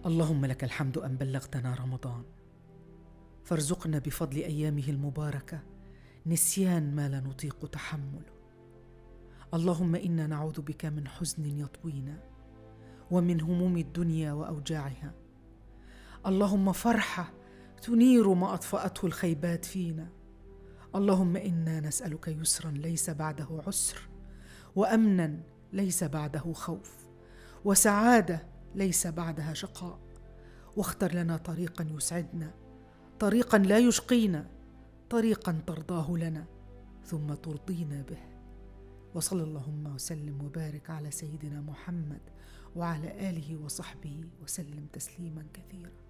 اللهم لك الحمد أن بلغتنا رمضان، فارزقنا بفضل أيامه المباركة نسيان ما لا نطيق تحمله. اللهم إنا نعوذ بك من حزن يطوينا، ومن هموم الدنيا وأوجاعها. اللهم فرحة تنير ما أطفأته الخيبات فينا. اللهم إنا نسألك يسرا ليس بعده عسر، وأمنا ليس بعده خوف، وسعادة ليس بعدها شقاء. واختر لنا طريقا يسعدنا، طريقا لا يشقينا، طريقا ترضاه لنا ثم ترضينا به. وصلى اللهم وسلم وبارك على سيدنا محمد وعلى آله وصحبه وسلم تسليما كثيرا.